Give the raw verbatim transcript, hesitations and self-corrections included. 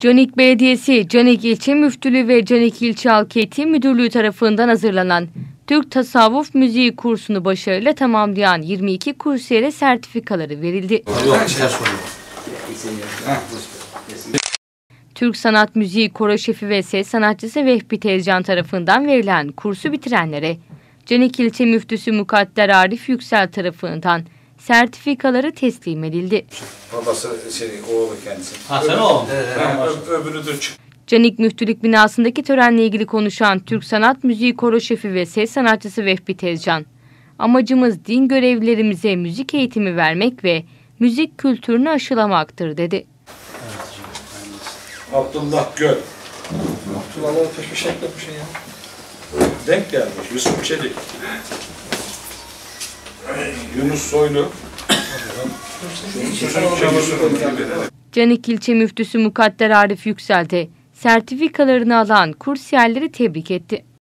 Canik Belediyesi, Canik İlçe Müftülüğü ve Canik İlçe Halk Eğitim Müdürlüğü tarafından hazırlanan Türk Tasavvuf Müziği kursunu başarıyla tamamlayan yirmi iki kursiyere sertifikaları verildi. Türk Sanat Müziği Koro Şefi ve Ses Sanatçısı Vehbi Tezcan tarafından verilen kursu bitirenlere Canik İlçe Müftüsü Mukadder Arif Yüksel tarafından sertifikaları teslim edildi. Babası şey, oğlu kendisi. Ha sen oğlum. Öbürü de çık. Canik Müftülük binasındaki törenle ilgili konuşan Türk Sanat Müziği Koro Şefi ve Ses Sanatçısı Vehbi Tezcan, amacımız din görevlilerimize müzik eğitimi vermek ve müzik kültürünü aşılamaktır dedi. Abdullah Göl. Abdullah'la pek bir şey yapmış ya. Denk gelmiş. Yusuf Çelik. Yunus Soylu. Canik İlçe Müftüsü Mukadder Arif Yüksel de sertifikalarını alan kursiyerleri tebrik etti.